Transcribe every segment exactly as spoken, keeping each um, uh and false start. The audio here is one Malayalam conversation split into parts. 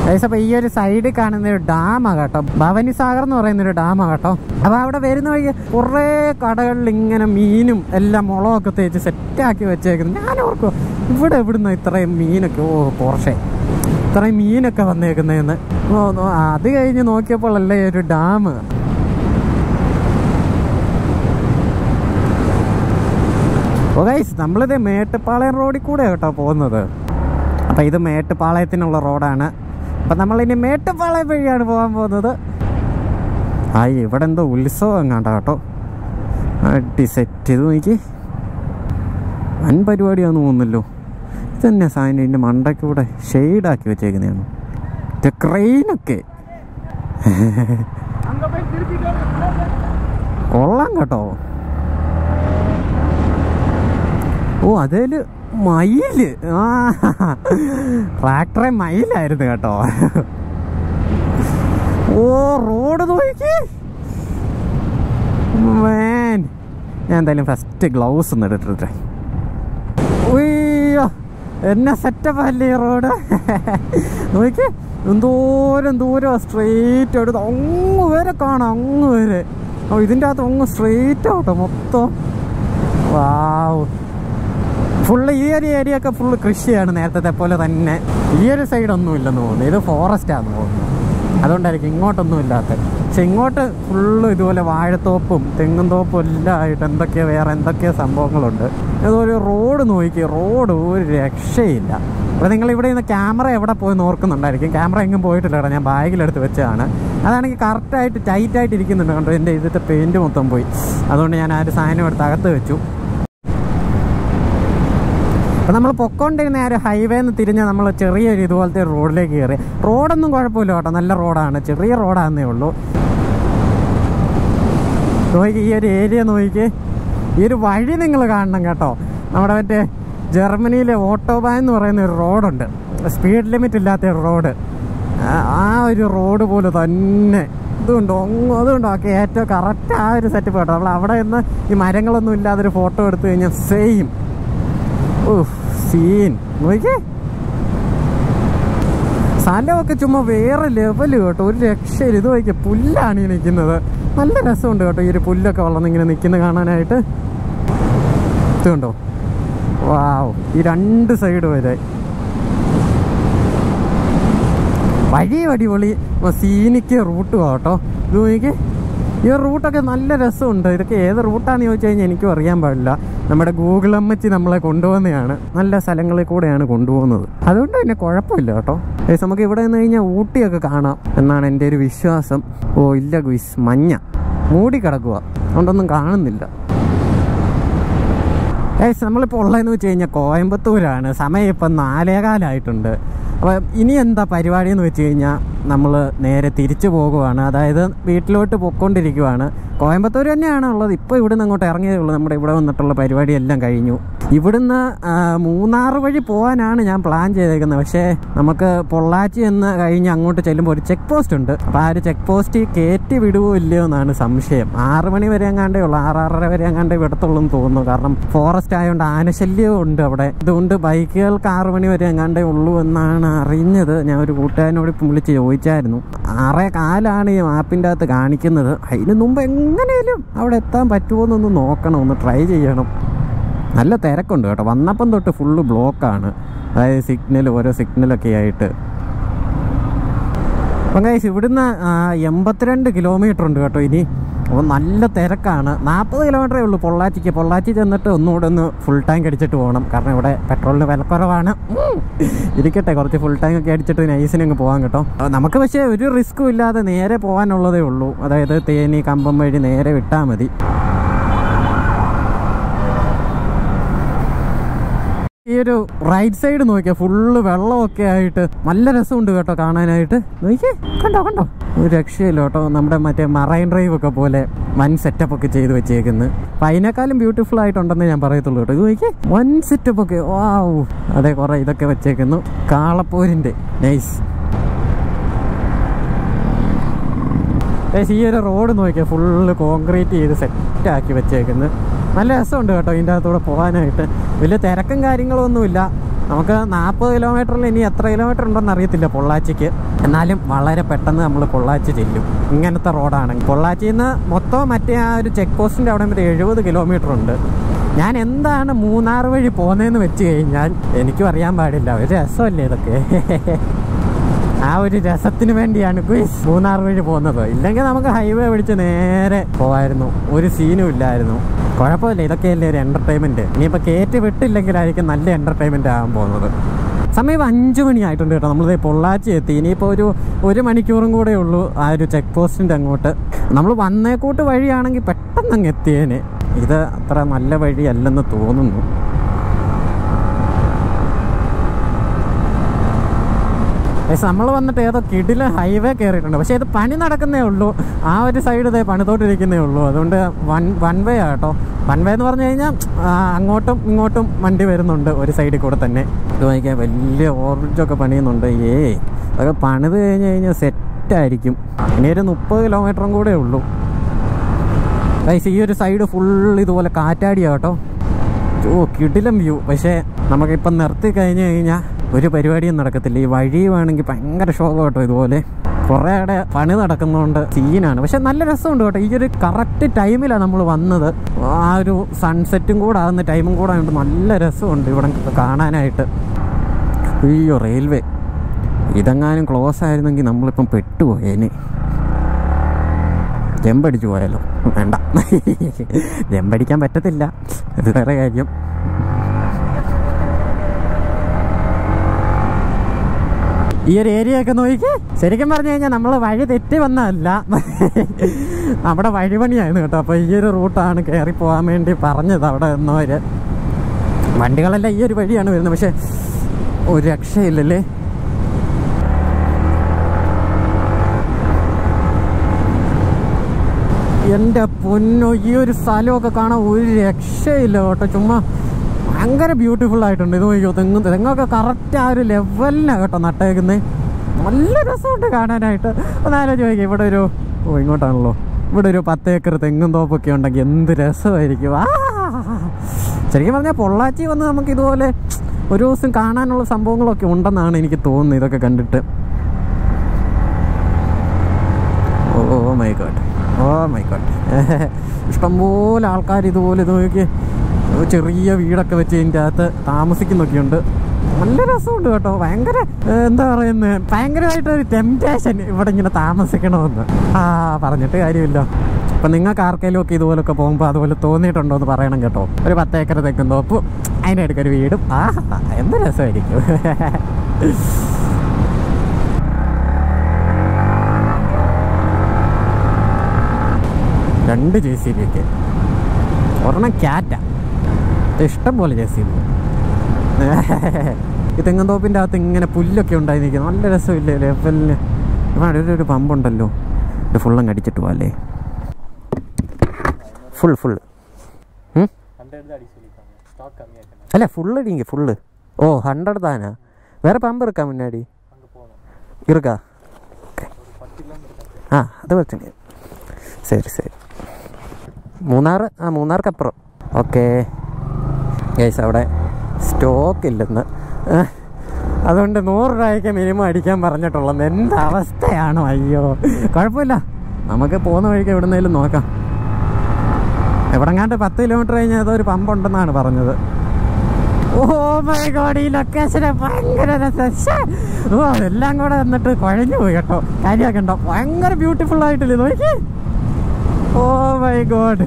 അപ്പോൾ ഈ ഒരു സൈഡിൽ കാണുന്ന ഒരു ഡാമാണ് കേട്ടോ, ഭവാനി സാഗർ എന്ന് പറയുന്നൊരു ഡാമാണ് കേട്ടോ. അപ്പോൾ അവിടെ വരുന്ന വഴി കുറേ കടകളിൽ ഇങ്ങനെ മീനും എല്ലാം മുളകൊക്കെ തേച്ച് സെറ്റാക്കി വെച്ചേക്കുന്നു. ഞാൻ ഓർക്കും ഇവിടെ എവിടുന്ന് ഇത്രയും മീനൊക്കെ, ഓ പോർഷെ ഇത്രയും മീനൊക്കെ വന്നേക്കുന്നതെന്ന്. ഓ അത് കഴിഞ്ഞ് നോക്കിയപ്പോഴല്ലേ ഒരു ഡാം. ഓ ഗൈസ്, നമ്മളിത് മേട്ടുപ്പാളയം റോഡിൽ കൂടെ കേട്ടോ പോകുന്നത്. അപ്പം ഇത് മേട്ടുപ്പാളയത്തിനുള്ള റോഡാണ്. അപ്പം നമ്മളിനി മേട്ടുപ്പാളയം വഴിയാണ് പോകാൻ പോകുന്നത്. ആ ഇവിടെ എന്തോ ഉത്സവം എങ്ങാണ്ട കേട്ടോ, അടി സെറ്റ് ചെയ്ത് നോക്കി. വൻ പരിപാടിയാണെന്ന് തോന്നുന്നല്ലോ. ഇതന്നെ സാധനം ഇതിൻ്റെ മണ്ടയ്ക്കൂടെ ഷെയ്ഡാക്കി വെച്ചേക്കുന്നതാണ്. ഇത് ക്രെയിനൊക്കെ കൊള്ളാം കേട്ടോ. ഓ അതേല് മയില്, ആ ട്രാക്ടറെ മയിലായിരുന്നു കേട്ടോ. ഓ റോഡ് നോക്കി മാൻ. ഞാൻ എന്തായാലും ഫസ്റ്റ് ഗ്ലൗസ് ഒന്ന് ഇട്ടിട്ടെ. ഉയ്യോ എന്നെ സെറ്റപ്പ് അല്ലേ ഈ റോഡ്. നോക്കി എന്തോരം ദൂരം സ്ട്രെയിറ്റ് എടുത്ത് അങ്ങ് വരെ കാണാം, അങ്ങ് വരെ. ഓ ഇതിൻ്റെ അകത്ത് അങ്ങ് സ്ട്രെയിറ്റ് ആവട്ടോ മൊത്തം. വാവ്, ഫുള്ള് ഈ ഒരു ഏരിയ ഒക്കെ ഫുള്ള് കൃഷിയാണ് നേരത്തെ പോലെ തന്നെ. ഈ ഒരു സൈഡൊന്നും ഇല്ലെന്ന് തോന്നുന്നു, ഇത് ഫോറസ്റ്റാണെന്ന് തോന്നുന്നു. അതുകൊണ്ടായിരിക്കും ഇങ്ങോട്ടൊന്നും ഇല്ലാത്തത്. പക്ഷെ ഇങ്ങോട്ട് ഫുള്ള് ഇതുപോലെ വാഴത്തോപ്പും തെങ്ങും തോപ്പും എല്ലാം ആയിട്ട് എന്തൊക്കെയോ വേറെ എന്തൊക്കെയോ സംഭവങ്ങളുണ്ട്. ഇതൊരു റോഡ് നോക്കി, റോഡ് ഒരു രക്ഷയില്ല. അപ്പോൾ നിങ്ങൾ ഇവിടെ നിന്ന് ക്യാമറ എവിടെ പോയി നോക്കുന്നുണ്ടായിരിക്കും. ക്യാമറ എങ്ങും പോയിട്ടില്ല കേട്ടോ, ഞാൻ ബാഗിലെടുത്ത് വെച്ചതാണ്. അതാണെങ്കിൽ കറക്റ്റായിട്ട് ടൈറ്റായിട്ട് ഇരിക്കുന്നുണ്ട് കണ്ടോ. എൻ്റെ ഇതിൻ്റെ പെയിൻറ്റ് മൊത്തം പോയി, അതുകൊണ്ട് ഞാൻ ആ ഒരു സാധനം എടുത്ത് അകത്ത് വെച്ചു. അപ്പോൾ നമ്മൾ പൊക്കോണ്ടിരുന്ന ആ ഒരു ഹൈവേ നിന്ന് തിരിഞ്ഞ് നമ്മൾ ചെറിയൊരു ഇതുപോലത്തെ റോഡിലേക്ക് കയറി. റോഡൊന്നും കുഴപ്പമില്ല കേട്ടോ, നല്ല റോഡാണ്, ചെറിയ റോഡാണെന്നേ ഉള്ളൂ. നോക്കി ഈ ഒരു ഏരിയ നോക്കി, ഈ ഒരു വഴി നിങ്ങൾ കാണണം കേട്ടോ. നമ്മുടെ മറ്റേ ജർമ്മനിയിലെ ഓട്ടോബാൻ എന്ന് പറയുന്ന ഒരു റോഡുണ്ട്, സ്പീഡ് ലിമിറ്റ് ഇല്ലാത്ത ഒരു റോഡ്. ആ ഒരു റോഡ് പോലെ തന്നെ ഇതുണ്ടോ, അതുകൊണ്ടോ ഒക്കെ ഏറ്റവും കറക്റ്റ് ആ ഒരു സെറ്റപ്പ് കേട്ടോ. നമ്മൾ അവിടെ നിന്ന് ഈ മരങ്ങളൊന്നും ഇല്ലാതൊരു ഫോട്ടോ എടുത്തു കഴിഞ്ഞാൽ സെയിം സീൻ. നോക്കിയേ സ്ഥലമൊക്കെ ചുമ്മാ വേറെ ലെവല് കേട്ടോ, ഒരു രക്ഷയില്ല. ഇത് നോക്കിയാൽ പുല്ലാണ് ഈ നിൽക്കുന്നത്, നല്ല രസമുണ്ട് കേട്ടോ ഈ ഒരു പുല്ലൊക്കെ വളർന്നിങ്ങനെ നിൽക്കുന്നത് കാണാനായിട്ട്. ഇത് കണ്ടോ, വാവ്, ഈ രണ്ട് സൈഡ് വരെ വഴി അടിപൊളി സീനിക്ക് റൂട്ടും കേട്ടോ. ഇത് നോക്കി ഈ റൂട്ടൊക്കെ നല്ല രസമുണ്ട്. ഇതൊക്കെ ഏത് റൂട്ടാണെന്ന് ചോദിച്ചു കഴിഞ്ഞാൽ എനിക്കും അറിയാൻ പാടില്ല. നമ്മുടെ ഗൂഗിൾ അമ്മച്ചി നമ്മളെ കൊണ്ടുപോകുന്നതാണ്, നല്ല സ്ഥലങ്ങളിൽ കൂടെയാണ് കൊണ്ടുപോകുന്നത്. അതുകൊണ്ട് തന്നെ കുഴപ്പമില്ല കേട്ടോ. ഏകദേശം നമുക്ക് ഇവിടെ നിന്ന് കഴിഞ്ഞാൽ ഊട്ടിയൊക്കെ കാണാം എന്നാണ് എൻ്റെ ഒരു വിശ്വാസം. ഓ ഇല്ല ഗുയിസ്, മഞ്ഞ മൂടി കിടക്കുക, അതുകൊണ്ടൊന്നും കാണുന്നില്ല. ഏകദേശം നമ്മളിപ്പോൾ ഉള്ളതെന്ന് വെച്ച് കഴിഞ്ഞാൽ കോയമ്പത്തൂരാണ്. സമയം ഇപ്പം നാലേകാലായിട്ടുണ്ട്. അപ്പോൾ ഇനി എന്താ പരിപാടി എന്ന് വെച്ച് കഴിഞ്ഞാൽ നമ്മൾ നേരെ തിരിച്ചു പോകുവാണ്. അതായത് വീട്ടിലോട്ട് പൊയ്ക്കൊണ്ടിരിക്കുവാണ്. കോയമ്പത്തൂർ തന്നെയാണ് ഉള്ളത്. ഇപ്പോൾ ഇവിടുന്ന് അങ്ങോട്ട് ഇറങ്ങിയതേ ഉള്ളൂ. നമ്മുടെ ഇവിടെ വന്നിട്ടുള്ള പരിപാടി എല്ലാം കഴിഞ്ഞു. ഇവിടുന്ന് മൂന്നാർ വഴി പോകാനാണ് ഞാൻ പ്ലാൻ ചെയ്തേക്കുന്നത്. പക്ഷേ നമുക്ക് പൊള്ളാച്ചി എന്ന് കഴിഞ്ഞ് അങ്ങോട്ട് ചെല്ലുമ്പോൾ ഒരു ചെക്ക് പോസ്റ്റ് ഉണ്ട്. അപ്പോൾ ആ ഒരു ചെക്ക് പോസ്റ്റ് കയറ്റി വിടുവോ ഇല്ലയോ എന്നാണ് സംശയം. ആറ് മണി വരെ എങ്ങാണ്ടേ ഉള്ളൂ, ആറാറര വരെ എങ്ങാണ്ടേ വിടത്തുള്ളൂ എന്ന് തോന്നുന്നു. കാരണം ഫോറസ്റ്റ് ആയതുകൊണ്ട് ആനശല്യവും ഉണ്ട് അവിടെ. അതുകൊണ്ട് ബൈക്കുകൾക്ക് ആറ് മണി വരെ എങ്ങാണ്ടേ ഉള്ളൂ എന്നാണ് അറിഞ്ഞത്. ഞാൻ ഒരു കൂട്ടുകാരനോട് ഇപ്പം വിളിച്ച് ചോദിച്ചായിരുന്നു. ആറേ കാലാണ് ഈ മാപ്പിൻ്റെ അകത്ത് കാണിക്കുന്നത്. അതിന് മുമ്പ് എങ്ങനെയും അവിടെ എത്താൻ പറ്റുമോ എന്നൊന്ന് നോക്കണം, ഒന്ന് ട്രൈ ചെയ്യണം. നല്ല തിരക്കുണ്ട് കേട്ടോ. വന്നപ്പം തൊട്ട് ഫുള്ള് ബ്ലോക്കാണ്, അതായത് സിഗ്നൽ ഓരോ സിഗ്നലൊക്കെ ആയിട്ട്. അപ്പം ഗൈസ് ഇവിടുന്ന് എൺപത്തിരണ്ട് കിലോമീറ്റർ ഉണ്ട് കേട്ടോ ഇനി. അപ്പോൾ നല്ല തിരക്കാണ്. നാൽപ്പത് കിലോമീറ്ററേ ഉള്ളൂ പൊള്ളാച്ചിക്ക്. പൊള്ളാച്ചി ചെന്നിട്ട് ഒന്നുകൂടെ ഒന്ന് ഫുൾ ടാങ്ക് അടിച്ചിട്ട് പോകണം. കാരണം ഇവിടെ പെട്രോളിന് വിലക്കുറവാണ്. ഇരിക്കട്ടെ, കുറച്ച് ഫുൾ ടാങ്ക് ഒക്കെ അടിച്ചിട്ട് നൈസിന് അങ്ങ് പോകാൻ കേട്ടോ. നമുക്ക് പക്ഷേ ഒരു റിസ്ക്കും ഇല്ലാതെ നേരെ പോകാനുള്ളതേ ഉള്ളൂ. അതായത് തേനി കമ്പം വഴി നേരെ വിട്ടാൽ മതി. ഈ ഒരു റൈറ്റ് സൈഡ് നോക്കിയാൽ ഫുള്ള് വെള്ളമൊക്കെ ആയിട്ട് നല്ല രസമുണ്ട് കേട്ടോ കാണാനായിട്ട്. നോക്കിയേ, കണ്ടോ കണ്ടോ, ഒരു രക്ഷയില്ല കേട്ടോ. നമ്മുടെ മറ്റേ മറൈൻ ഡ്രൈവ് ഒക്കെ പോലെ വൻ സെറ്റപ്പ് ഒക്കെ ചെയ്ത് വെച്ചേക്കുന്നത്. അപ്പം അതിനേക്കാളും ബ്യൂട്ടിഫുൾ ആയിട്ടുണ്ടെന്ന് ഞാൻ പറയത്തുള്ളൂ കേട്ടോ. ഇത് നോക്കിയേ, വൻ സെറ്റപ്പ് ഒക്കെ, വാവ്. അതെ, കുറെ ഇതൊക്കെ വെച്ചേക്കുന്നു, കാളപ്പോരിൻ്റെ നൈസ്. ഈ ഒരു റോഡ് നോക്കിയാൽ ഫുള്ള് കോൺക്രീറ്റ് ചെയ്ത് സെറ്റാക്കി വെച്ചേക്കുന്നത്. നല്ല രസമുണ്ട് കേട്ടോ ഇതിൻ്റെ അകത്തൂടെ പോകാനായിട്ട്. വലിയ തിരക്കും കാര്യങ്ങളൊന്നുമില്ല. നമുക്ക് നാൽപ്പത് കിലോമീറ്ററിൽ ഇനി എത്ര കിലോമീറ്റർ ഉണ്ടെന്ന് അറിയത്തില്ല പൊള്ളാച്ചിക്ക്. എന്നാലും വളരെ പെട്ടെന്ന് നമ്മൾ പൊള്ളാച്ചി ചെല്ലും ഇങ്ങനത്തെ റോഡാണെങ്കിൽ. പൊള്ളാച്ചിയിൽ നിന്ന് മൊത്തം മറ്റേ ആ ഒരു ചെക്ക് പോസ്റ്റിൻ്റെ അവിടെ വരെ എഴുപത് കിലോമീറ്റർ ഉണ്ട്. ഞാൻ എന്താണ് മൂന്നാർ വഴി പോകുന്നതെന്ന് വെച്ച് കഴിഞ്ഞാൽ എനിക്കും അറിയാൻ പാടില്ല. ഒരു രസമല്ലേ ഇതൊക്കെ. ആ ഒരു രസത്തിന് വേണ്ടിയാണ് ക്വിസ് മൂന്നാർ വഴി പോകുന്നത്. ഇല്ലെങ്കിൽ നമുക്ക് ഹൈവേ പിടിച്ച് നേരെ പോകായിരുന്നു, ഒരു സീനും ഇല്ലായിരുന്നു. കുഴപ്പമില്ല, ഇതൊക്കെയല്ലേ ഒരു എൻ്റർടൈൻമെൻറ്റ്. ഇനിയിപ്പോൾ കയറ്റി വിട്ടില്ലെങ്കിലായിരിക്കും നല്ല എൻ്റർടൈൻമെൻറ്റ് ആകാൻ പോകുന്നത്. സമയം അഞ്ച് മണിയായിട്ടുണ്ട് കേട്ടോ. നമ്മളിത് പൊള്ളാച്ചി എത്തി. ഇനിയിപ്പോൾ ഒരു ഒരു മണിക്കൂറും കൂടെ ഉള്ളൂ ആ ഒരു ചെക്ക് പോസ്റ്റിൻ്റെ അങ്ങോട്ട്. നമ്മൾ വന്നേക്കൂട്ട് വഴിയാണെങ്കിൽ പെട്ടെന്ന് അങ്ങ് എത്തിയേനെ. ഇത് അത്ര നല്ല വഴിയല്ലെന്ന് തോന്നുന്നു. പക്ഷെ നമ്മൾ വന്നിട്ട് ഏതോ കിടില ഹൈവേ കയറിയിട്ടുണ്ട്. പക്ഷേ ഇത് പണി നടക്കുന്നേ ഉള്ളൂ. ആ ഒരു സൈഡ് ഇതേ പണിതോട്ടിരിക്കുന്നേ ഉള്ളൂ. അതുകൊണ്ട് വൺ വൺ വേ ആട്ടോ. വൺ വേ എന്ന് പറഞ്ഞു കഴിഞ്ഞാൽ അങ്ങോട്ടും ഇങ്ങോട്ടും വണ്ടി വരുന്നുണ്ട് ഒരു സൈഡിൽ കൂടെ തന്നെ. ഇത് വാങ്ങിക്കാൻ വലിയ ഓർജൊക്കെ പണിയുന്നുണ്ട്. ഏ അതൊക്കെ പണിത് കഴിഞ്ഞ് കഴിഞ്ഞാൽ സെറ്റായിരിക്കും. ഇനി ഒരു മുപ്പത് കിലോമീറ്ററും കൂടെ ഉള്ളൂ. ഗൈസ്, ഈ ഒരു സൈഡ് ഫുൾ ഇതുപോലെ കാറ്റാടിയാ കേട്ടോ. ഓ കിടിലം വ്യൂ. പക്ഷേ നമുക്കിപ്പം നിർത്തി കഴിഞ്ഞ് കഴിഞ്ഞാൽ ഒരു പരിപാടിയും നടക്കത്തില്ല. ഈ വഴിയുവാണെങ്കിൽ ഭയങ്കര ശോകം കേട്ടോ. ഇതുപോലെ കുറേ അവിടെ പണി നടക്കുന്നതുകൊണ്ട് സീനാണ്. പക്ഷെ നല്ല രസമുണ്ട് കേട്ടോ. ഈ ഒരു കറക്റ്റ് ടൈമിലാണ് നമ്മൾ വന്നത്. ആ ഒരു സൺസെറ്റും കൂടെ ആകുന്ന ടൈമും കൂടെ ആയതുകൊണ്ട് നല്ല രസമുണ്ട് ഇവിടെ കാണാനായിട്ട്. അയ്യോ റെയിൽവേ ഇതെങ്ങാനും ക്ലോസ് ആയിരുന്നെങ്കിൽ നമ്മളിപ്പം പെട്ടുപോയേനെ. ജമ്പടിച്ചു പോയാലോ? വേണ്ട, ജമ്പടിക്കാൻ പറ്റത്തില്ല, അത് വേറെ കാര്യം. ഈ ഒരു ഏരിയ ഒക്കെ നോക്കി ശരിക്കും പറഞ്ഞു കഴിഞ്ഞാൽ നമ്മൾ വഴി തെറ്റി വന്നതല്ല, നമ്മുടെ വഴിപണിയായിരുന്നു കേട്ടോ. അപ്പോൾ ഈ ഒരു റൂട്ടാണ് കയറി പോകാൻ വേണ്ടി പറഞ്ഞത് അവിടെ നിന്നവര്. വണ്ടികളെല്ലാം ഈ ഒരു വഴിയാണ് വരുന്നത്. പക്ഷെ ഒരു രക്ഷയില്ലല്ലേ. എൻ്റെ പൊന്നോ, ഈ ഒരു സ്ഥലമൊക്കെ കാണാൻ ഒരു രക്ഷയില്ല കേട്ടോ. ചുമ്മാ ഭയങ്കര ബ്യൂട്ടിഫുൾ ആയിട്ടുണ്ട്. ഇത് നോക്കിയോ, തെങ്ങും തെങ്ങൊക്കെ കറക്റ്റ് ആ ഒരു ലെവലിനാണ് കേട്ടോ നട്ടേക്കുന്നത്. നല്ല രസമുണ്ട് കാണാനായിട്ട്. ഒന്നാലോചിച്ച് ചോദിക്കാം, ഇവിടെ ഒരു ഓ ഇങ്ങോട്ടാണല്ലോ, ഇവിടെ ഒരു പത്ത് ഏക്കർ തെങ്ങും തോപ്പൊക്കെ ഉണ്ടെങ്കിൽ എന്ത് രസമായിരിക്കും. ആ ശരിക്കും പറഞ്ഞാൽ പൊള്ളാച്ചി വന്ന് നമുക്ക് ഇതുപോലെ ഒരു ദിവസം കാണാനുള്ള സംഭവങ്ങളൊക്കെ ഉണ്ടെന്നാണ് എനിക്ക് തോന്നുന്നത് ഇതൊക്കെ കണ്ടിട്ട്. Oh my god, oh my god. ഇഷ്ടംപോലെ ആൾക്കാർ ഇതുപോലെ ഇത് നോക്കി ചെറിയ വീടൊക്കെ വെച്ച് ഇതിൻ്റെ അകത്ത് താമസിക്കുന്നൊക്കെയുണ്ട്. നല്ല രസമുണ്ട് കേട്ടോ. ഭയങ്കര എന്താ പറയുന്നത്, ഭയങ്കരമായിട്ടൊരു ടെംപ്റ്റേഷൻ ഇവിടെ ഇങ്ങനെ താമസിക്കണമെന്ന്. ആ പറഞ്ഞിട്ട് കാര്യമില്ല. അപ്പം നിങ്ങൾക്ക് ആർക്കെങ്കിലും ഒക്കെ ഇതുപോലൊക്കെ പോകുമ്പോൾ അതുപോലെ തോന്നിയിട്ടുണ്ടോ എന്ന് പറയണം കേട്ടോ. ഒരു പത്ത് ഏക്കർ തെക്കും തോപ്പും അതിനിടയ്ക്കൊരു വീടും, ആ എന്ത് രസമായിരിക്കും. രണ്ട് ജെ സി ബി ഒക്കെ, ഒരെണ്ണം ക്യാറ്റാ, ഇഷ്ടം പോലെ ജെ സി ബി. ഈ തെങ്ങന്തോപ്പിൻ്റെ അകത്ത് ഇങ്ങനെ പുല്ലൊക്കെ ഉണ്ടായി നിൽക്കുന്നത് നല്ല രസമില്ലേ ലെവലിന്. ഇവിടെ ഒരു ഒരു പമ്പുണ്ടല്ലോ, ഇത് ഫുള്ളങ്ങ് അടിച്ചിട്ട് പോകല്ലേ. ഫുൾ ഫുൾ അല്ല ഫുള്ള് ഇടിങ്ക ഫുള്ള്. ഓ ഹൺഡ്രഡ് താനാ. വേറെ പമ്പ് ഇറക്കാ മുന്നാടി ഇറുക്കാ. ആ അത് വെച്ചു. ശരി ശരി. മൂന്നാർ, ആ മൂന്നാർക്കപ്പുറം. ഓക്കെ ഗൈസ്, അവിടെ സ്റ്റോക്ക് ഇല്ലെന്ന്, അതുകൊണ്ട് നൂറ് രൂപയ്ക്ക് മിനിമം അടിക്കാൻ പറഞ്ഞിട്ടുള്ളത്. എന്താ അവസ്ഥയാണോ? അയ്യോ കുഴപ്പമില്ല, നമുക്ക് പോകുന്ന വഴിക്ക് എവിടുന്നേലും നോക്കാം. എവിടെങ്ങാണ്ട് പത്ത് കിലോമീറ്റർ കഴിഞ്ഞാൽ ഏതോ ഒരു പമ്പ് ഉണ്ടെന്നാണ് പറഞ്ഞത്. ഓ മൈ ഗോഡ്, ഈ ലൊക്കേഷനെ ഭയങ്കര രസം. ഓ അതെല്ലാം കൂടെ വന്നിട്ട് കുഴഞ്ഞു പോയി കേട്ടോ. കാര്യമാക്കണ്ടോ, ഭയങ്കര ബ്യൂട്ടിഫുൾ ആയിട്ടില്ലേ നോക്കി. ഓ മൈ ഗോഡ്,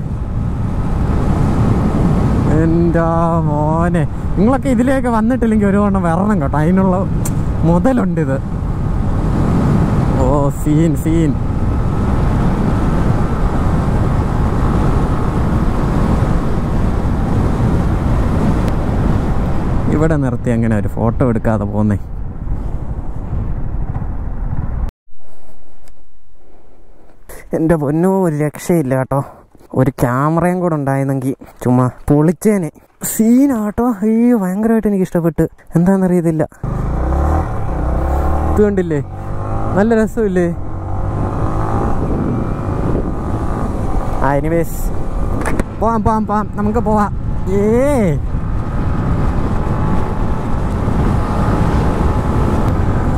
എൻ്റെ മോനെ, നിങ്ങളൊക്കെ ഇതിലേക്ക് വന്നിട്ടില്ലെങ്കിൽ ഒരു വണ്ണം വരണം കേട്ടോ. അതിനുള്ള മുതലുണ്ട് ഇത്. Oh scene scene. ഇവിടെ നിർത്തി അങ്ങനെ ഒരു ഫോട്ടോ എടുക്കാതെ പോന്നേ. എൻ്റെ പൊന്നോ, ഒരു രക്ഷയില്ല കേട്ടോ. ഒരു ക്യാമറയും കൂടെ ഉണ്ടായിരുന്നെങ്കിൽ ചുമ്മാ പൊളിച്ചേനെ. സീനാട്ടോ. അയ്യോ ഭയങ്കരമായിട്ട് എനിക്ക് ഇഷ്ടപ്പെട്ട്. എന്താണെന്നറിയത്തില്ല. ഇത് കണ്ടില്ലേ, നല്ല രസമില്ലേ. ആ എനിവേസ് പോവാം പോവാം പോവാം നമുക്ക് പോവാം. ഏ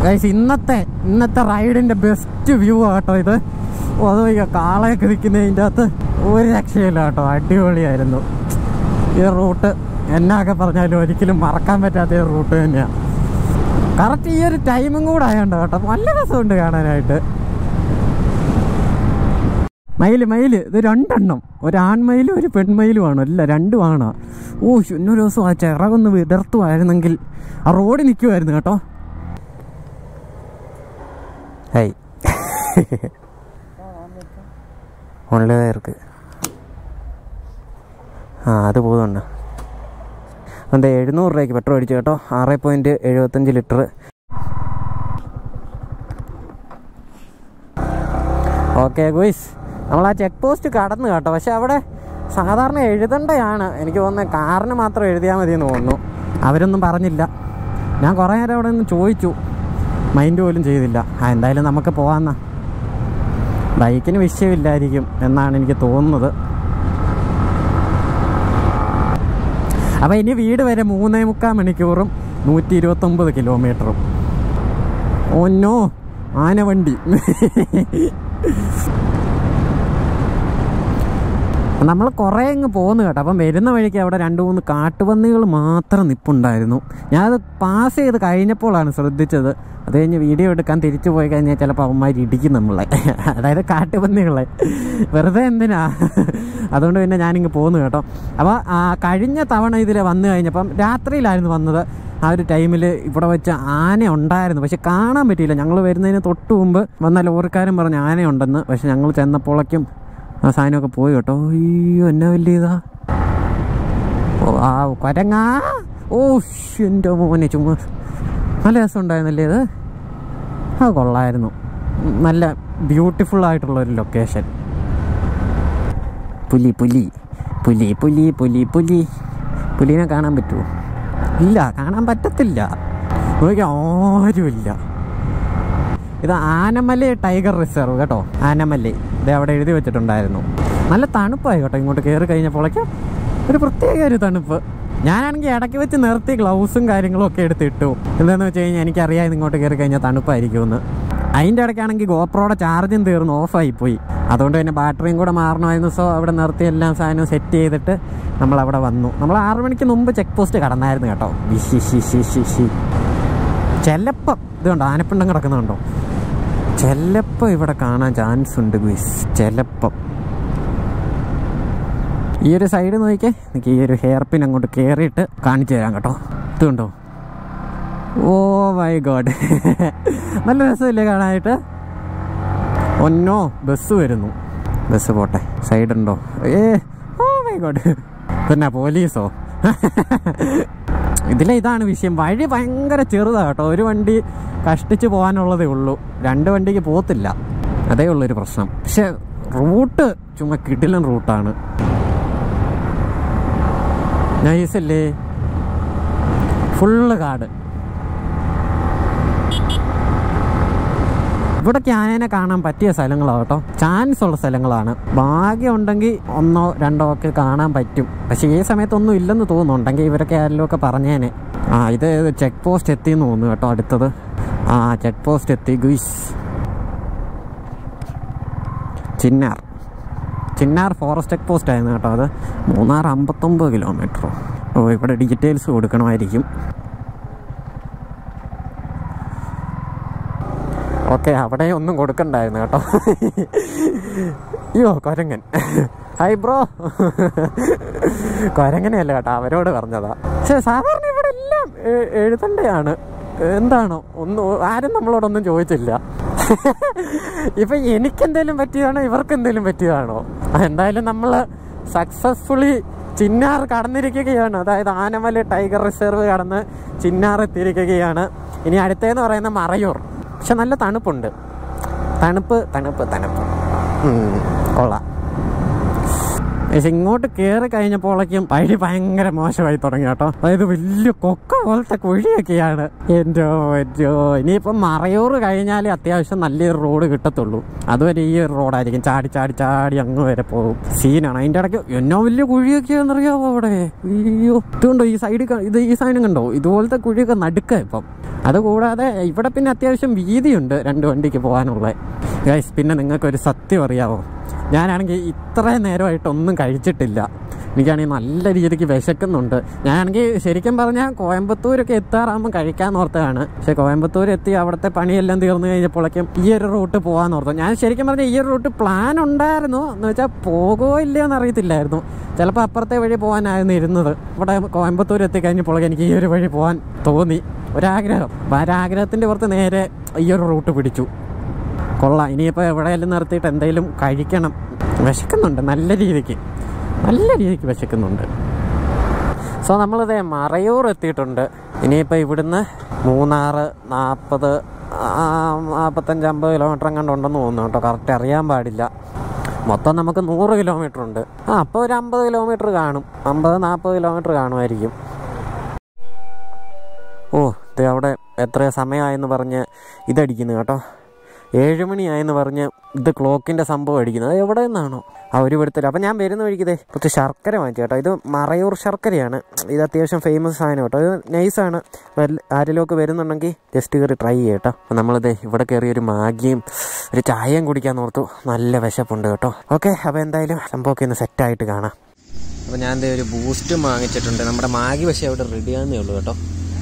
ഗൈസ് ഇന്നത്തെ ഇന്നത്തെ റൈഡിൻ്റെ ബെസ്റ്റ് വ്യൂ ആട്ടോ ഇത്. അതോ കാളയൊക്കെ നിൽക്കുന്നതിൻ്റെ അകത്ത് ഒരു രക്ഷയില്ല കേട്ടോ, അടിപൊളിയായിരുന്നു. ഈ റൂട്ട് എന്നൊക്കെ പറഞ്ഞാലും ഒരിക്കലും മറക്കാൻ പറ്റാത്ത ഒരു റൂട്ട് തന്നെയാണ്. കറക്റ്റ് ഈ ഒരു ടൈമും കൂടെ ആയതുകൊണ്ട് കേട്ടോ നല്ല രസമുണ്ട് കാണാനായിട്ട്. മയിൽ മയിൽ ഇത് രണ്ടെണ്ണം, ഒരു ആൺമയിലും ഒരു പെൺമയിലുമാണ്. അല്ല രണ്ടുമാണ്. ഓ ഇന്നൊരു ദിവസം ആ ചിറകൊന്ന് വിടർത്തുമായിരുന്നെങ്കിൽ ആ റോഡിൽ നിൽക്കുമായിരുന്നു കേട്ടോ. ഹൈ ഉള്ളവർക്ക് ആ അത് പോകുന്നുണ്ട്. എന്താ എഴുന്നൂറ് രൂപയ്ക്ക് പെട്രോൾ അടിച്ചു കേട്ടോ. ആറ് പോയിൻറ്റ് എഴുപത്തഞ്ച് ലിറ്റർ. ഓക്കെ ഗോയ്സ്, നമ്മൾ ആ ചെക്ക് പോസ്റ്റ് കടന്നു കേട്ടോ. പക്ഷെ അവിടെ സാധാരണ എഴുതേണ്ടതാണ് എനിക്ക് തോന്നുന്നത്. കാറിന് മാത്രം എഴുതിയാൽ മതി എന്ന് തോന്നുന്നു. അവരൊന്നും പറഞ്ഞില്ല. ഞാൻ കുറേ നേരം അവിടെ നിന്ന് ചോദിച്ചു, മൈൻഡ് പോലും ചെയ്തില്ല. ആ എന്തായാലും നമുക്ക് പോകാമെന്നാ. ബൈക്കിന് വിഷയമില്ലായിരിക്കും എന്നാണ് എനിക്ക് തോന്നുന്നത്. അപ്പോൾ ഇനി വീട് വരെ മൂന്നേ മുക്കാൽ മണിക്കൂറും നൂറ്റി ഇരുപത്തൊമ്പത് കിലോമീറ്ററും. ഓന്നോ ആനവണ്ടി. നമ്മൾ കുറേ അങ്ങ് പോന്നു കേട്ടോ. അപ്പം വരുന്ന വഴിക്ക് അവിടെ രണ്ട് മൂന്ന് കാട്ടുപന്നികൾ മാത്രം നിൽപ്പുണ്ടായിരുന്നു. ഞാനത് പാസ് ചെയ്ത് കഴിഞ്ഞപ്പോഴാണ് ശ്രദ്ധിച്ചത്. അത് കഴിഞ്ഞ് വീഡിയോ എടുക്കാൻ തിരിച്ചു പോയി കഴിഞ്ഞാൽ ചിലപ്പോൾ അവന്മാർ ഇടിക്കും നമ്മളെ, അതായത് കാട്ടുപന്നികളെ. വെറുതെ എന്തിനാ, അതുകൊണ്ട് പിന്നെ ഞാനിങ്ങ് പോന്നു കേട്ടോ. അപ്പോൾ കഴിഞ്ഞ തവണ ഇതിൽ വന്നു കഴിഞ്ഞപ്പം രാത്രിയിലായിരുന്നു വന്നത്. ആ ഒരു ടൈമിൽ ഇവിടെ വെച്ച് ആന ഉണ്ടായിരുന്നു, പക്ഷെ കാണാൻ പറ്റിയില്ല. ഞങ്ങൾ വരുന്നതിന് തൊട്ട് മുമ്പ് വന്ന ലോറിക്കാരൻ പറഞ്ഞു ആനയുണ്ടെന്ന്. പക്ഷെ ഞങ്ങൾ ചെന്നപ്പോഴേക്കും ആ സാധനമൊക്കെ പോയി കേട്ടോ. അയ്യോ എന്നാ വലിയ ഇതാ. ഓ ആ കൊരങ്ങാ. ഓ എൻ്റെ മോനെ ചുമ്മാ നല്ല രസം ഉണ്ടായിരുന്നല്ലേ ഇത്. ആ കൊള്ളായിരുന്നു. നല്ല ബ്യൂട്ടിഫുൾ ആയിട്ടുള്ളൊരു ലൊക്കേഷൻ. പുലി പുലി പുലി പുലി പുലി പുലി പുലിനെ കാണാൻ പറ്റുമോ? ഇല്ല, കാണാൻ പറ്റത്തില്ല. നോക്കി ആരുമില്ല. ഇത് ആനമല ടൈഗർ റിസർവ് കേട്ടോ. ആനമല ഇത് അവിടെ എഴുതി വെച്ചിട്ടുണ്ടായിരുന്നു. നല്ല തണുപ്പായി കേട്ടോ ഇങ്ങോട്ട് കയറി കഴിഞ്ഞപ്പോഴേക്കും. ഒരു പ്രത്യേക ഒരു തണുപ്പ്. ഞാനാണെങ്കിൽ ഇടയ്ക്ക് വെച്ച് നിർത്തി ഗ്ലൗസും കാര്യങ്ങളും ഒക്കെ എടുത്തിട്ടു. എന്താണെന്ന് വെച്ച് കഴിഞ്ഞാൽ എനിക്കറിയാം ഇങ്ങോട്ട് കയറി കഴിഞ്ഞാൽ തണുപ്പായിരിക്കുമെന്ന്. അതിൻ്റെ ഇടയ്ക്കാണെങ്കിൽ ഗോപ്രോയുടെ ചാർജും തീർന്ന് ഓഫായിപ്പോയി. അതുകൊണ്ട് തന്നെ ബാറ്ററിയും കൂടെ മാറണമായിരുന്നു. സോ അവിടെ നിർത്തി എല്ലാം സാധനവും സെറ്റ് ചെയ്തിട്ട് നമ്മളവിടെ വന്നു. നമ്മൾ ആറു മണിക്ക് മുമ്പ് ചെക്ക് പോസ്റ്റ് കടന്നായിരുന്നു കേട്ടോ. വിശി ശി ശി ശി ശി ചിലപ്പം ഇതുണ്ടോ ആനപ്പിണ്ടം കിടക്കുന്നുണ്ടോ? ചിലപ്പോൾ ഇവിടെ കാണാൻ ചാൻസ് ഉണ്ട് ഗുയ്സ്, ചിലപ്പം. ഈ ഒരു സൈഡ് നോക്കിക്കേ, എനിക്ക് ഈ ഒരു ഹെയർ പിൻ അങ്ങോട്ട് കയറിയിട്ട് കാണിച്ചു തരാം കേട്ടോ. ഇതുണ്ടോ? ഓ മൈ ഗോഡ്, നല്ല രസമില്ലേ കാണാനായിട്ട്? ഒന്നോ ബസ് വരുന്നു. ബസ് പോട്ടെ, സൈഡുണ്ടോ? ഏ ഓ മൈ ഗോഡ്, പിന്നെ പോലീസോ? ഇതിലെ ഇതാണ് വിഷയം. വഴി ഭയങ്കര ചെറുതാണ് കേട്ടോ. ഒരു വണ്ടി കഷ്ടിച്ച് പോകാനുള്ളതേ ഉള്ളൂ, രണ്ട് വണ്ടിക്ക് പോകത്തില്ല. അതേ ഉള്ളൊരു പ്രശ്നം. പക്ഷെ റൂട്ട് ചുമ്മാ കിടിലൻ റൂട്ടാണ്. നൈസല്ലേ? ഫുള്ള് കാട്. ഇവിടേക്ക് ആനേനെ കാണാൻ പറ്റിയ സ്ഥലങ്ങളാണ് കേട്ടോ. ചാൻസ് ഉള്ള സ്ഥലങ്ങളാണ്. ഭാഗ്യം ഉണ്ടെങ്കിൽ ഒന്നോ രണ്ടോ ഒക്കെ കാണാൻ പറ്റും. പക്ഷെ ഈ സമയത്തൊന്നും ഇല്ലെന്ന് തോന്നുന്നുണ്ടെങ്കിൽ ഇവരൊക്കെ ആരെങ്കിലും ഒക്കെ പറഞ്ഞേനെ. ആ ഇത് ചെക്ക് പോസ്റ്റ് എത്തിയെന്ന് തോന്നുന്നു കേട്ടോ. അടുത്തത് ആ ചെക്ക് പോസ്റ്റ് എത്തി guys. Chinnar Chinnar forest check post ആയിരുന്നു കേട്ടോ. അത് മൂന്നാർ അമ്പത്തൊമ്പത് കിലോമീറ്ററോ. ഓ ഇവിടെ ഡീറ്റെയിൽസ് കൊടുക്കണമായിരിക്കും. ഓക്കെ, അവിടെ ഒന്നും കൊടുക്കണ്ടായിരുന്നു കേട്ടോ. അയ്യോ കൊരങ്ങൻ. Hi bro. കൊരങ്ങനെയല്ല കേട്ടോ, അവരോട് പറഞ്ഞതാ. പക്ഷെ സാധാരണ ഇവിടെ എല്ലാം എഴുതണ്ടയാണ്. എന്താണോ ഒന്നും ആരും നമ്മളോടൊന്നും ചോദിച്ചില്ല. ഇപ്പം എനിക്കെന്തേലും പറ്റിയതാണോ ഇവർക്കെന്തേലും പറ്റിയതാണോ? എന്തായാലും നമ്മൾ സക്സസ്ഫുള്ളി ചിന്നാർ കടന്നിരിക്കുകയാണ്. അതായത് ആനമല ടൈഗർ റിസർവ് കടന്ന് ചിന്നാർ എത്തിയിരിക്കുകയാണ്. ഇനി അടുത്തതെന്ന് പറയുന്ന മറയൂർ. പക്ഷെ നല്ല തണുപ്പുണ്ട്. തണുപ്പ് തണുപ്പ് തണുപ്പ് കൊള്ളാം. പക്ഷെ ഇങ്ങോട്ട് കയറി കഴിഞ്ഞപ്പോഴേക്കും വഴി ഭയങ്കര മോശമായി തുടങ്ങി കേട്ടോ. അതായത് വലിയ കൊക്ക പോലത്തെ കുഴിയൊക്കെയാണ്. എൻ്റെ എൻ്റെ ഇനിയിപ്പം മറയൂർ കഴിഞ്ഞാൽ അത്യാവശ്യം നല്ലൊരു റോഡ് കിട്ടത്തുള്ളൂ. അതുവരെ ഈ ഒരു റോഡായിരിക്കും. ചാടി ചാടി ചാടി അങ്ങ് വരെ പോകും. സീനാണ്. അതിൻ്റെ ഇടയ്ക്ക് എന്നോ വലിയ കുഴിയൊക്കെയാണെന്നറിയാമോ അവിടെ? അയ്യോ ഇതുകൊണ്ടോ ഈ സൈഡിൽ ഇത് ഈ സൈഡും കണ്ടോ? ഇതുപോലത്തെ കുഴിയൊക്കെ നടുക്ക ഇപ്പം. അതുകൂടാതെ ഇവിടെ പിന്നെ അത്യാവശ്യം വീതിയുണ്ട് രണ്ട് വണ്ടിക്ക് പോകാനുള്ളത്. ഗൈസ്, പിന്നെ നിങ്ങൾക്കൊരു സത്യം അറിയാമോ, ഞാനാണെങ്കിൽ ഇത്രയും നേരമായിട്ടൊന്നും കഴിച്ചിട്ടില്ല. എനിക്കാണെങ്കിൽ നല്ല രീതിക്ക് വിശക്കുന്നുണ്ട്. ഞാനാണെങ്കിൽ ശരിക്കും പറഞ്ഞാൽ കോയമ്പത്തൂരൊക്കെ എത്താറാകുമ്പോൾ കഴിക്കാൻ ഓർത്താണ്. പക്ഷേ കോയമ്പത്തൂർ എത്തി അവിടുത്തെ പണിയെല്ലാം തീർന്നു കഴിഞ്ഞപ്പോഴേക്കും ഈ ഒരു റൂട്ട് പോകാൻ ഓർത്തു. ഞാൻ ശരിക്കും പറഞ്ഞാൽ ഈ ഒരു റൂട്ട് പ്ലാൻ ഉണ്ടായിരുന്നു, എന്ന് വെച്ചാൽ പോകുമോ ഇല്ലയോ എന്ന് അറിയത്തില്ലായിരുന്നു. ചിലപ്പോൾ അപ്പുറത്തെ വഴി പോകാനായിരുന്നു ഇരുന്നത്. ഇവിടെ കോയമ്പത്തൂർ എത്തിക്കഴിഞ്ഞപ്പോഴേക്കും എനിക്ക് ഈ ഒരു വഴി പോകാൻ തോന്നി. ഒരാഗ്രഹം, ഒരാഗ്രഹത്തിൻ്റെ പുറത്ത് നേരെ ഈ ഒരു റൂട്ട് പിടിച്ചു. കൊള്ളാം. ഇനിയിപ്പോൾ എവിടെയെല്ലാം നിർത്തിയിട്ട് എന്തെങ്കിലും കഴിക്കണം. വിശക്കുന്നുണ്ട്, നല്ല രീതിക്ക് നല്ല രീതിക്ക് വിശക്കുന്നുണ്ട്. സോ നമ്മളിതേ മറയൂർ എത്തിയിട്ടുണ്ട്. ഇനിയിപ്പോൾ ഇവിടുന്ന് മൂന്നാറ് നാൽപ്പത് നാൽപ്പത്തഞ്ച് അമ്പത് കിലോമീറ്റർ എങ്ങാണ്ട് ഉണ്ടെന്ന് തോന്നുന്നു കേട്ടോ, കറക്റ്റ് അറിയാൻ പാടില്ല. മൊത്തം നമുക്ക് നൂറ് കിലോമീറ്റർ ഉണ്ട്. ആ അപ്പോൾ ഒരു അമ്പത് കിലോമീറ്റർ കാണും, അമ്പത് നാൽപ്പത് കിലോമീറ്റർ കാണുമായിരിക്കും. ഓ, ഇത് അവിടെ എത്ര സമയമായെന്ന് പറഞ്ഞ് ഇതടിക്കുന്നു കേട്ടോ. ഏഴുമണിയായെന്ന് പറഞ്ഞ് ഇത് ക്ലോക്കിൻ്റെ സംഭവം അടിക്കുന്നത്. അത് എവിടെ നിന്നാണോ ആ ഒരു ഇവിടുത്തെ. അപ്പം ഞാൻ വരുന്ന വഴിക്കതേ കുറച്ച് ശർക്കര വാങ്ങിച്ചു കേട്ടോ. ഇത് മറയൂർ ശർക്കരയാണ്. ഇത് അത്യാവശ്യം ഫേമസ് സാധനം കേട്ടോ. ഇത് നൈസാണ്. ആരെങ്കിലുമൊക്കെ വരുന്നുണ്ടെങ്കിൽ ജസ്റ്റ് കയറി ട്രൈ ചെയ്യാം കേട്ടോ. അപ്പം നമ്മളിതേ ഇവിടെ കയറി ഒരു മാഗിയും ഒരു ചായയും കുടിക്കാൻ ഓർത്തു. നല്ല വിശപ്പുണ്ട് കേട്ടോ. ഓക്കെ, അപ്പോൾ എന്തായാലും സംഭവമൊക്കെ ഒന്ന് സെറ്റായിട്ട് കാണാം. അപ്പോൾ ഞാൻ എന്താ ഒരു ബൂസ്റ്റും വാങ്ങിച്ചിട്ടുണ്ട്. നമ്മുടെ മാഗി പക്ഷേ അവിടെ റെഡിയാകുന്നേ ഉള്ളൂ കേട്ടോ.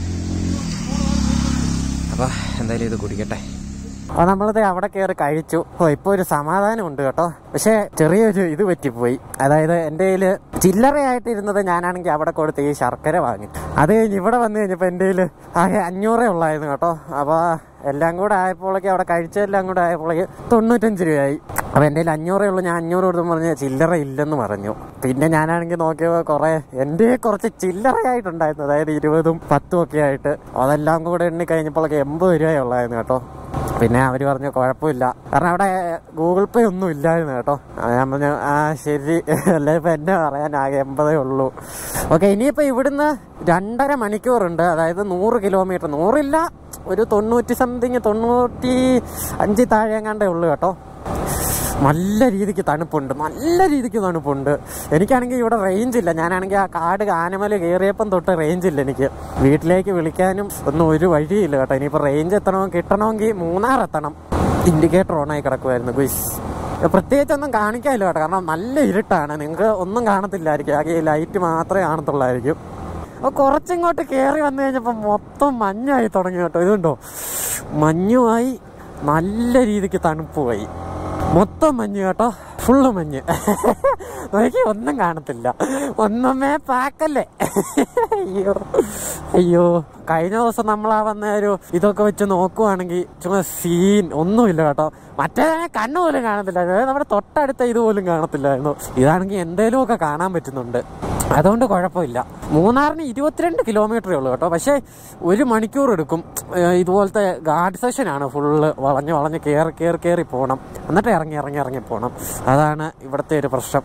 അപ്പോൾ എന്തായാലും ഇത് കുടിക്കട്ടെ. അപ്പോൾ നമ്മളിത് അവിടെ കയറി കഴിച്ചു. ഓ, ഇപ്പോൾ ഒരു സമാധാനം ഉണ്ട് കേട്ടോ. പക്ഷേ ചെറിയൊരു ഇത് പറ്റിപ്പോയി. അതായത് എൻ്റെ കയ്യിൽ ചില്ലറയായിട്ടിരുന്നത് ഞാനാണെങ്കിൽ അവിടെ കൊടുത്ത് ഈ ശർക്കര വാങ്ങി. അത് കഴിഞ്ഞ് ഇവിടെ വന്നു കഴിഞ്ഞപ്പോൾ എൻ്റെ കയ്യിൽ ആകെ അഞ്ഞൂറേ ഉള്ളായിരുന്നു കേട്ടോ. അപ്പോൾ എല്ലാം കൂടെ ആയപ്പോഴേക്ക് അവിടെ കഴിച്ചതെല്ലാം കൂടെ ആയപ്പോഴേക്ക് തൊണ്ണൂറ്റഞ്ച് രൂപയായി. അപ്പോൾ എൻ്റെ കയ്യിൽ അഞ്ഞൂറേ ഉള്ളൂ. ഞാൻ അഞ്ഞൂറ് കൊടുത്തെന്ന് പറഞ്ഞ് ചില്ലറ ഇല്ലെന്ന് പറഞ്ഞു. പിന്നെ ഞാനാണെങ്കിൽ നോക്കിയപ്പോൾ കുറേ എൻ്റെ കുറച്ച് ചില്ലറയായിട്ടുണ്ടായിരുന്നു. അതായത് ഇരുപതും പത്തും ഒക്കെ ആയിട്ട് അതെല്ലാം കൂടെ എണ്ണി കഴിഞ്ഞപ്പോഴേക്ക് എൺപത് രൂപയേ ഉള്ളായിരുന്നു കേട്ടോ. പിന്നെ അവർ പറഞ്ഞു കുഴപ്പമില്ല, കാരണം അവിടെ ഗൂഗിൾ പേ ഒന്നും ഇല്ലായിരുന്നു കേട്ടോ. ഞാൻ പറഞ്ഞു ആ ശരി, അല്ലെ ഇപ്പം എന്നെ പറയാൻ ആകെ എൺപതേ ഉള്ളൂ. ഓക്കെ, ഇനിയിപ്പോൾ ഇവിടുന്ന് രണ്ടര മണിക്കൂറുണ്ട്. അതായത് നൂറ് കിലോമീറ്റർ, നൂറില്ല ഒരു തൊണ്ണൂറ്റി സംതിങ് തൊണ്ണൂറ്റി അഞ്ച് താഴെ എങ്ങാണ്ടേ ഉള്ളൂ കേട്ടോ. നല്ല രീതിക്ക് തണുപ്പുണ്ട്, നല്ല രീതിക്ക് തണുപ്പുണ്ട്. എനിക്കാണെങ്കിൽ ഇവിടെ റേഞ്ച് ഇല്ല. ഞാനാണെങ്കിൽ ആ കാട് ആനമല കയറിയപ്പം തൊട്ട് റേഞ്ച് ഇല്ല എനിക്ക്. വീട്ടിലേക്ക് വിളിക്കാനും ഒന്നും ഒരു വഴിയില്ല കേട്ടോ. ഇനിയിപ്പോൾ റേഞ്ച് എത്തണമെങ്കിൽ കിട്ടണമെങ്കിൽ മൂന്നാർ എത്തണം. ഇൻഡിക്കേറ്റർ ഓണായി കിടക്കുമായിരുന്നു ഗുയ്സ്. പ്രത്യേകിച്ചൊന്നും കാണിക്കാനില്ല കേട്ടോ, കാരണം നല്ല ഇരുട്ടാണ്. നിങ്ങൾക്ക് ഒന്നും കാണത്തില്ലായിരിക്കും, ആകെ ലൈറ്റ് മാത്രമേ കാണത്തുള്ളായിരിക്കും. അപ്പോൾ കുറച്ചിങ്ങോട്ട് കയറി വന്നു കഴിഞ്ഞപ്പോൾ മൊത്തം മഞ്ഞായി തുടങ്ങി കേട്ടോ. ഇതുണ്ടോ, മഞ്ഞുമായി നല്ല രീതിക്ക് തണുപ്പുമായി. മൊത്തം മഞ്ഞ് കേട്ടോ, ഫുള്ള് മഞ്ഞ്. നോക്കി ഒന്നും കാണത്തില്ല, ഒന്നുമേ പാക്കല്ലേ. അയ്യോ അയ്യോ, കഴിഞ്ഞ ദിവസം നമ്മളാ വന്ന ഒരു ഇതൊക്കെ വെച്ച് നോക്കുവാണെങ്കിൽ ചുമ്മാ സീൻ ഒന്നുമില്ല കേട്ടോ. മറ്റേ കണ്ണു പോലും കാണത്തില്ല, അതായത് നമ്മുടെ തൊട്ടടുത്ത ഇതുപോലും കാണത്തില്ലായിരുന്നു. ഇതാണെങ്കിൽ എന്തേലുമൊക്കെ കാണാൻ പറ്റുന്നുണ്ട്, അതുകൊണ്ട് കുഴപ്പമില്ല. മൂന്നാറിന് ഇരുപത്തിരണ്ട് കിലോമീറ്ററേ ഉള്ളൂ കേട്ടോ. പക്ഷേ ഒരു മണിക്കൂർ എടുക്കും. ഇതുപോലത്തെ ഗാർഡ് സെഷനാണ്, ഫുള്ള് വളഞ്ഞ് വളഞ്ഞ് കയറി കയറി കയറി പോകണം, എന്നിട്ട് ഇറങ്ങി ഇറങ്ങി ഇറങ്ങി പോകണം. അതാണ് ഇവിടുത്തെ ഒരു പ്രശ്നം.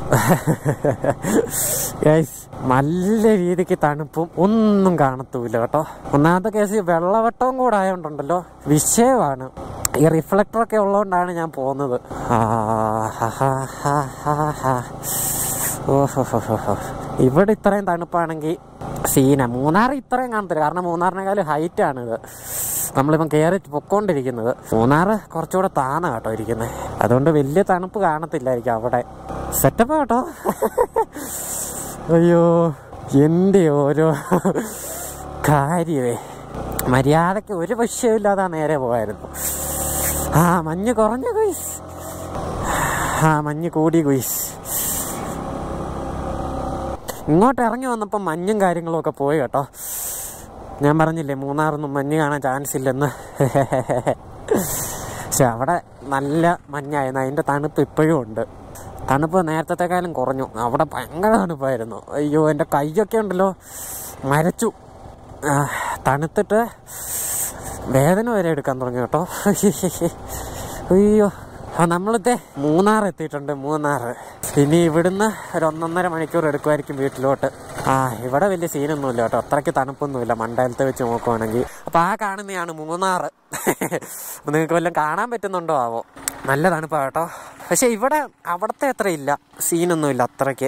ഗൈസ്, നല്ല രീതിക്ക് തണുപ്പും ഒന്നും കാണത്തൂല്ല കേട്ടോ. ഒന്നാമത്തെ കേസ് വെള്ളവട്ടവും കൂടെ ആയതുകൊണ്ടുണ്ടല്ലോ വിഷയമാണ്. ഈ റിഫ്ലക്ടറൊക്കെ ഉള്ളതുകൊണ്ടാണ് ഞാൻ പോകുന്നത്. ഓഹോ, ഇവിടെ ഇത്രയും തണുപ്പാണെങ്കിൽ സീന. മൂന്നാർ ഇത്രയും കാണത്തില്ല, കാരണം മൂന്നാറിനേക്കാളും ഹൈറ്റാണിത്. നമ്മളിപ്പം കയറി പൊക്കോണ്ടിരിക്കുന്നത്. മൂന്നാറ് കുറച്ചുകൂടെ താന്ന കേട്ടോ ഇരിക്കുന്നത്, അതുകൊണ്ട് വലിയ തണുപ്പ് കാണത്തില്ലായിരിക്കും അവിടെ. സെറ്റപ്പ് കേട്ടോ. അയ്യോ, എൻ്റെ ഓരോ കാര്യമേ, മര്യാദയ്ക്ക് ഒരു വിഷയമില്ലാതെ നേരെ പോയായിരുന്നു. ആ മഞ്ഞ് കുറഞ്ഞ കുയിസ്, ആ മഞ്ഞ് കൂടി കുയിസ്. ഇങ്ങോട്ട് ഇറങ്ങി വന്നപ്പോൾ മഞ്ഞും കാര്യങ്ങളും ഒക്കെ പോയി കേട്ടോ. ഞാൻ പറഞ്ഞില്ലേ മൂന്നാറൊന്നും മഞ്ഞ് കാണാൻ ചാൻസ് ഇല്ലെന്ന്. പക്ഷെ അവിടെ നല്ല മഞ്ഞായിരുന്നു, അതിൻ്റെ തണുപ്പ് ഇപ്പോഴും ഉണ്ട്. തണുപ്പ് നേരത്തെക്കാളും കുറഞ്ഞു. അവിടെ ഭയങ്കര തണുപ്പായിരുന്നു. അയ്യോ, എൻ്റെ കൈയൊക്കെ ഉണ്ടല്ലോ മരച്ചു, തണുത്തിട്ട് വേദന വരെ എടുക്കാൻ തുടങ്ങി കേട്ടോ. അയ്യോ, ആ നമ്മളിത്തെ മൂന്നാർ എത്തിയിട്ടുണ്ട്. മൂന്നാർ ഇനി ഇവിടുന്ന് ഒരു ഒന്നൊന്നര മണിക്കൂർ എടുക്കുമായിരിക്കും വീട്ടിലോട്ട്. ആ ഇവിടെ വലിയ സീനൊന്നുമില്ല കേട്ടോ, അത്രയ്ക്ക് തണുപ്പൊന്നുമില്ല മണ്ടയിലത്തെ വെച്ച് നോക്കുവാണെങ്കിൽ. അപ്പോൾ ആ കാണുന്നതാണ് മൂന്നാർ. അപ്പോൾ നിങ്ങൾക്ക് വല്ലതും കാണാൻ പറ്റുന്നുണ്ടോ ആവോ. നല്ല തണുപ്പാണ് കേട്ടോ. പക്ഷേ ഇവിടെ അവിടുത്തെ അത്ര ഇല്ല, സീനൊന്നുമില്ല അത്രയ്ക്ക്.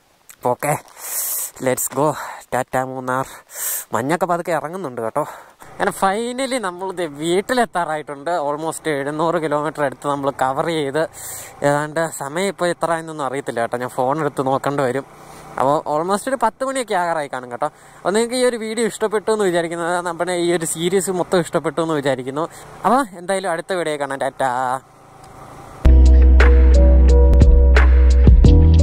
Okay, let's go. Tata Munnar. മഞ്ഞൊക്കെ പതുക്കെ ഇറങ്ങുന്നുണ്ട് കേട്ടോ. അങ്ങനെ ഫൈനലി നമ്മളിത് വീട്ടിലെത്താറായിട്ടുണ്ട്. ഓൾമോസ്റ്റ് എഴുന്നൂറ് കിലോമീറ്റർ അടുത്ത് നമ്മൾ കവർ ചെയ്ത്. ഏതാണ്ട് സമയം ഇപ്പോൾ എത്ര എന്നൊന്നും അറിയത്തില്ല കേട്ടോ, ഞാൻ ഫോൺ എടുത്ത് നോക്കേണ്ടി വരും. അപ്പോൾ ഓൾമോസ്റ്റ് ഒരു പത്ത് മണിയൊക്കെ ആകാറായി കാണും കേട്ടോ. അപ്പോൾ നിങ്ങൾക്ക് ഈ ഒരു വീഡിയോ ഇഷ്ടപ്പെട്ടു എന്ന് വിചാരിക്കുന്നത്, നമ്മുടെ ഈ ഒരു സീരീസ് മൊത്തം ഇഷ്ടപ്പെട്ടു എന്ന് വിചാരിക്കുന്നു. അപ്പോൾ എന്തായാലും അടുത്ത വീഡിയോ കാണാം. ടാറ്റാ.